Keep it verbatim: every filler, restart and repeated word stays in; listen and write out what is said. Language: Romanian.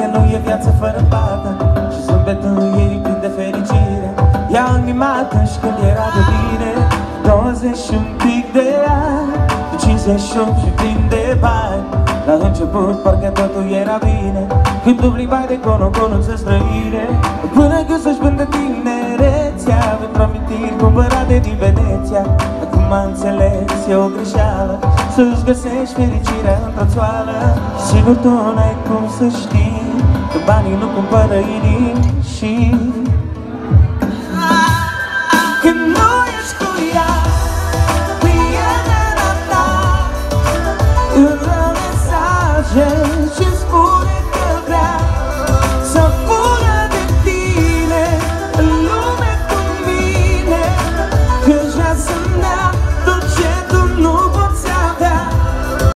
iubiție nu e viață fără pată și zâmbetul ei plin de fericire. Ea animată și când era de bine, douăzeci și un pic de ani, de cincizeci și opt și plin de bani. La început parcă totul era bine, când tu plimbai de cono-cono să străine, până când să-și vândă tinerețea pentru amintiri cumpărate din Veneția. Acum am înțeles, e o greșeală să-ți găsești fericirea într-o țoală. Sigur tu n-ai cum să știi că banii nu cumpără inimi și